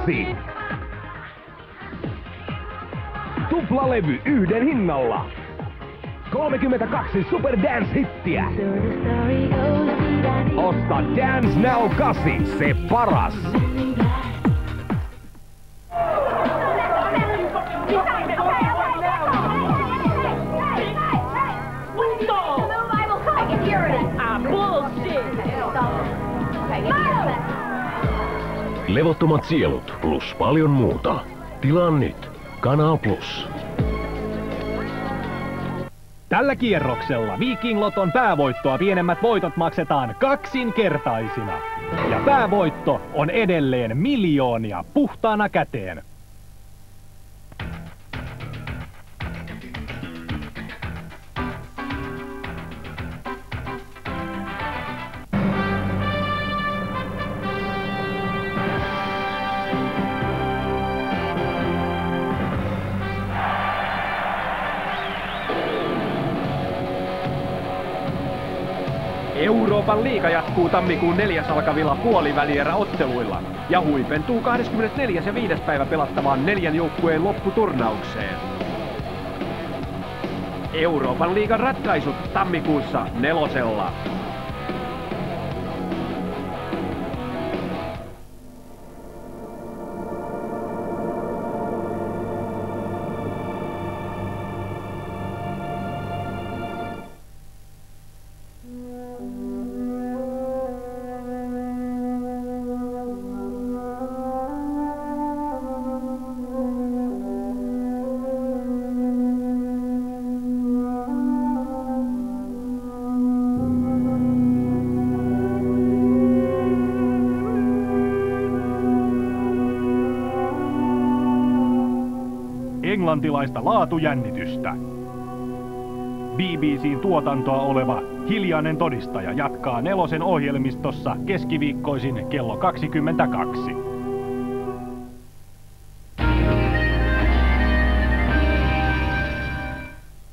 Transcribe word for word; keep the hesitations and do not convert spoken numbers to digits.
Kasi. Tuplalevy yhden hinnalla. kolmekymmentäkaksi Super Dance-hittiä. Osta Dance Now kasi, se paras. Levottomat sielut plus paljon muuta. Tilaa nyt. Kanal Plus. Tällä kierroksella Viking Loton päävoittoa pienemmät voitot maksetaan kaksinkertaisina. Ja päävoitto on edelleen miljoonia puhtaana käteen. Euroopan liiga jatkuu tammikuun neljäs alkavilla puolivälierä-otteluilla ja huipentuu kahdeskymmenesneljäs ja viides päivä pelattavaan neljän joukkueen lopputurnaukseen. Euroopan liigan ratkaisut tammikuussa nelosella. Englantilaista laatujännitystä. B B C:n tuotantoa oleva Hiljainen todistaja jatkaa nelosen ohjelmistossa keskiviikkoisin kello kaksikymmentäkaksi.